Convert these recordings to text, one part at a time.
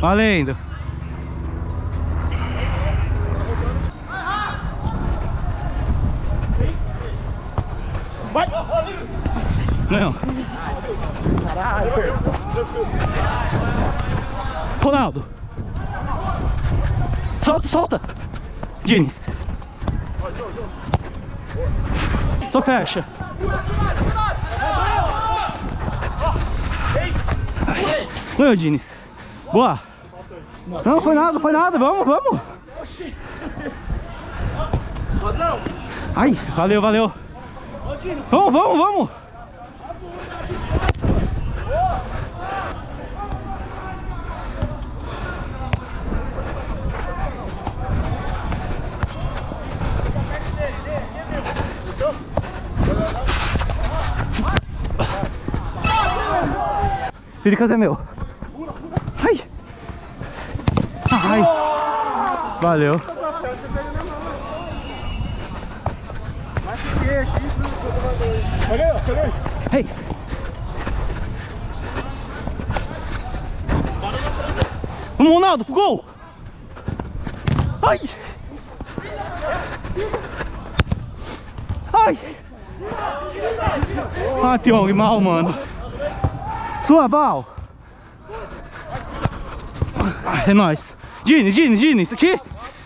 Valendo. Vai! Não. Ronaldo. Solta, solta. Diniz. Só fecha. Não, Diniz. Boa. Não, foi nada, foi nada. Vamos, vamos. Ai, valeu, valeu. Vamos, vamos, vamos. Perica é meu. Ai. Ai. Valeu. Ei. Vamos, Ronaldo, pro gol. Ai. Ai. Ai, Pyong, mal, mano. Sua, Val. É nóis. Diniz, aqui.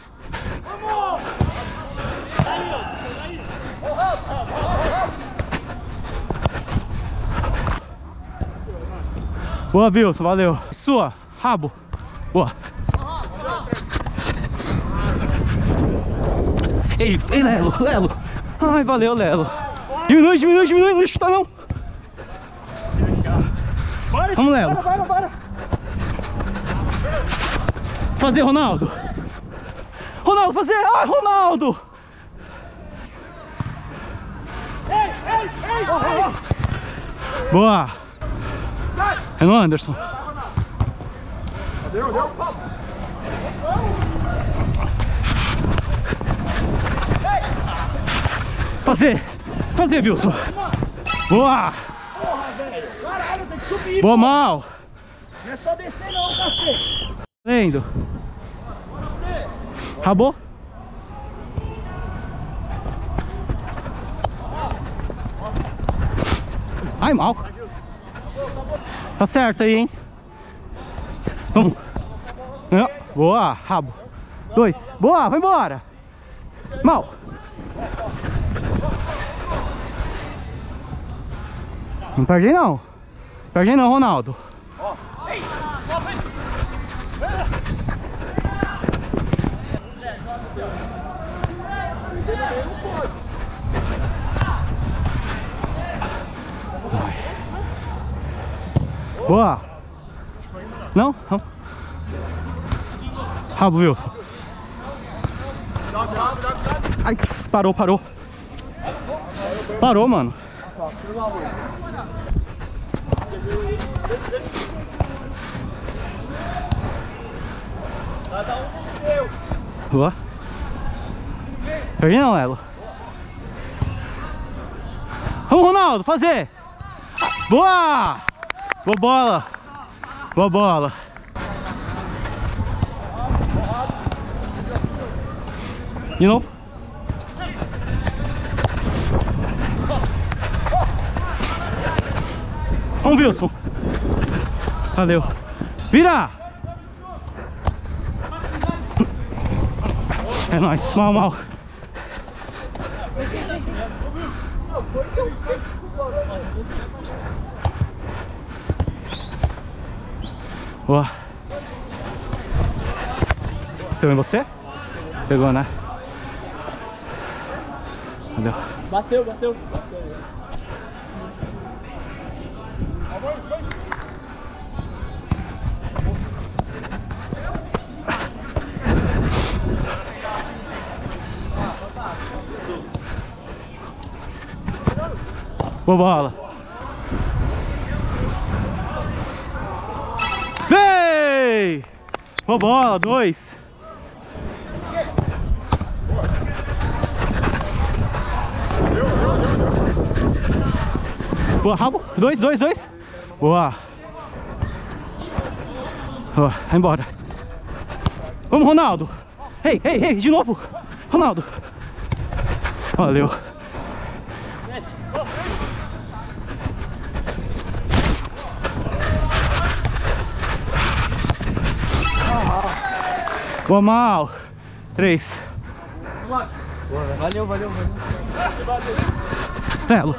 Boa, Wilson, valeu. Sua, rabo. Boa. Ei, Lelo. Ai, valeu, Lelo. Diminui, não chuta não. Vamos, Lelo. Bora. Fazer, Ronaldo. Ronaldo, fazer. Ai, Ronaldo. Ei. Boa. É no Anderson. Deu. Fazer, Wilson. Boa. Porra, velho. Caralho, tem que subir. Boa, mal. Não é só descer não, cacete. Vendo. Acabou? Ai, mal. Tá certo aí, hein? Vamos. Boa, rabo. 2. Boa, vai embora. Mal. Não perde não. Perde não, Ronaldo. Boa. Não? Rabo, Wilson. Ai, parou. Parou, mano. Cada um no seu. Boa. Perdi não, Lelo. Vamos, Ronaldo, fazer. Boa. Boa bola. De novo. Vamos, Wilson. Valeu. Vira. É nóis, mal. Boa. Pegou em você? Pegou, né? Valeu. Bateu. Boa bola. Vem! Boa bola, 2. Boa, rabo. 2. Boa. Ó, vai embora. Vamos, Ronaldo. Ei, ei, ei, de novo. Ronaldo. Valeu. Boa, mal. 3. Valeu, valeu, valeu. Lelo.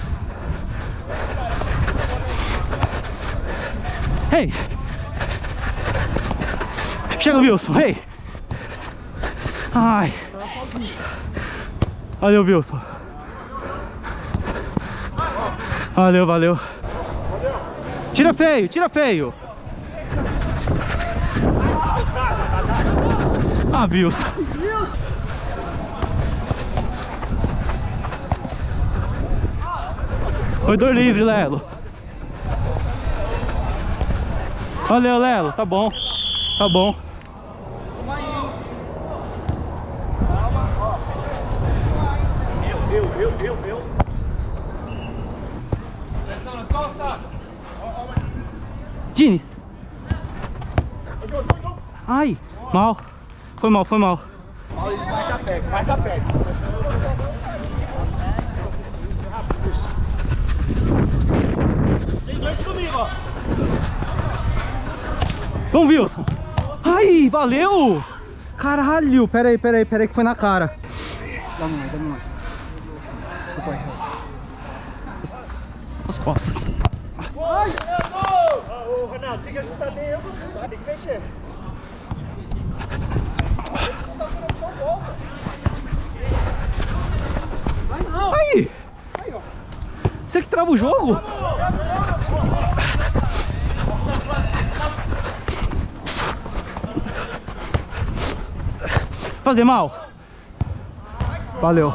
Ei. Chega, Wilson. Ei. Ai. Valeu, Wilson. Valeu, valeu. Tira feio, tira feio. Ah, Wilson. Corredor livre, Lelo. Valeu, Lelo. Tá bom. Tá bom. Eu. Pressão nas costas. Diniz. Ai, mal. Foi mal, foi mal. Maurício, marca perto, marca perto. Tem 2 comigo, ó. Vamos, Wilson. Ai, valeu. Caralho, pera aí que foi na cara. Dá uma. Desculpa aí. As costas. Ai! Ô, Ronaldo, tem que ajustar bem eu, você tem que mexer. Aí! Você que trava o jogo? Fazer mal? Valeu.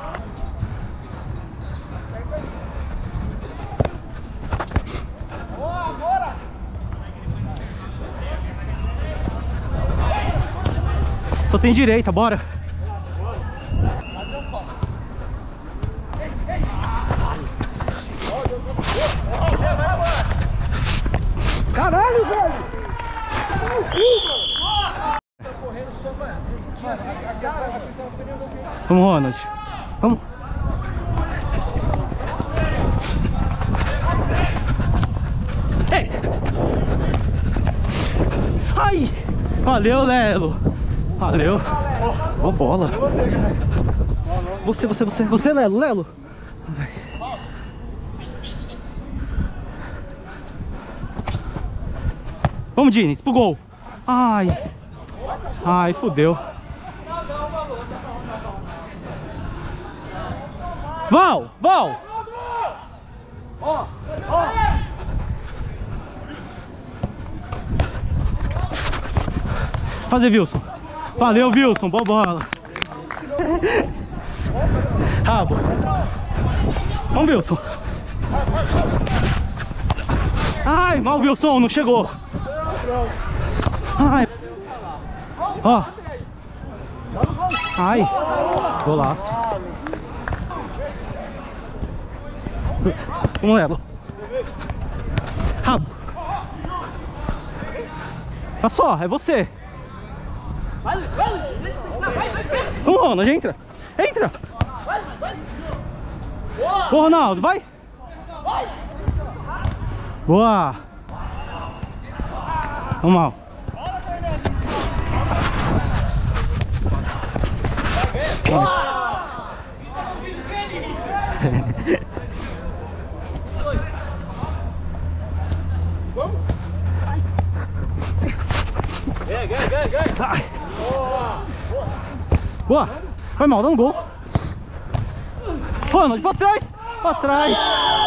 Só tem direita, bora. Caralho, velho! Vamos, Ronald. Vamos. Ei! Ai! Valeu, Lelo! Valeu! Boa bola! Você, Lelo! Ai. Vamos, Diniz, pro gol! Ai! Ai, fudeu! Val! Fazer, Wilson. Valeu, Wilson. Boa bola. Rabo. Vamos, Wilson. Ai, mal, Wilson. Não chegou. Ai. Ó. Ai. Golaço. Vamos, Lelo. Rabo. Tá só, é você. Vamos, Ronald, entra. Entra. Ô, Ronaldo, vai. Boa. Vamos mal. Ganha. Boa. Vai mal, dá um gol. Ronald, pra trás.